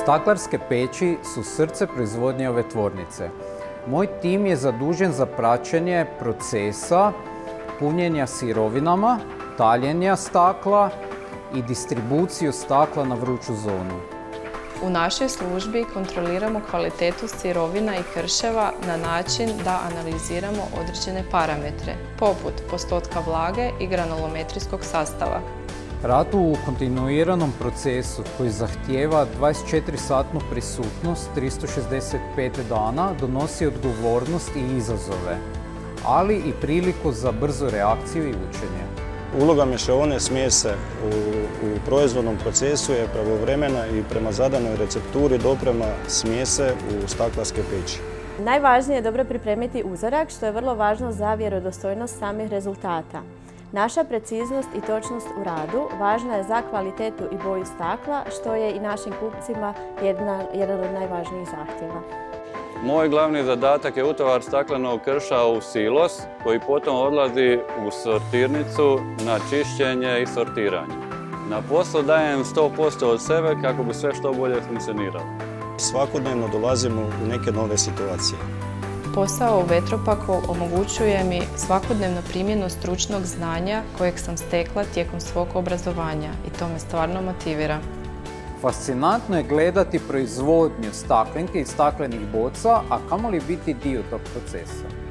Staklarske peći su srce proizvodnje ove tvornice. Moj tim je zadužen za praćenje procesa punjenja sirovinama, taljenja stakla i distribuciju stakla na vruću zonu. U našoj službi kontroliramo kvalitetu sirovina i krševa na način da analiziramo određene parametre, poput postotka vlage i granulometrijskog sastava. Rad u kontinuiranom procesu koji zahtijeva 24-satnu prisutnost 365 dana donosi odgovornost i izazove, ali i priliku za brzu reakciju i učenje. Uloga mješovine smjese u proizvodnom procesu je pravovremena i prema zadanoj recepturi doprema smjese u staklarske peći. Najvažnije je dobro pripremiti uzorak, što je vrlo važno za vjerodostojnost samih rezultata. Naša preciznost i točnost u radu važna je za kvalitetu i boju stakla, što je i našim kupcima jedan od najvažnijih zahtjeva. Moj glavni zadatak je utovar staklenog krša u silos, koji potom odlazi u sortirnicu na čišćenje i sortiranje. Na poslu dajem 100% od sebe kako bi sve što bolje funkcioniralo. Svakodnevno dolazimo u neke nove situacije. Posao u Vetropacku omogućuje mi svakodnevnu primjenu stručnog znanja kojeg sam stekla tijekom svog obrazovanja i to me stvarno motivira. Fascinantno je gledati proizvodnju staklenke i staklenih boca, a kamoli biti dio tog procesa.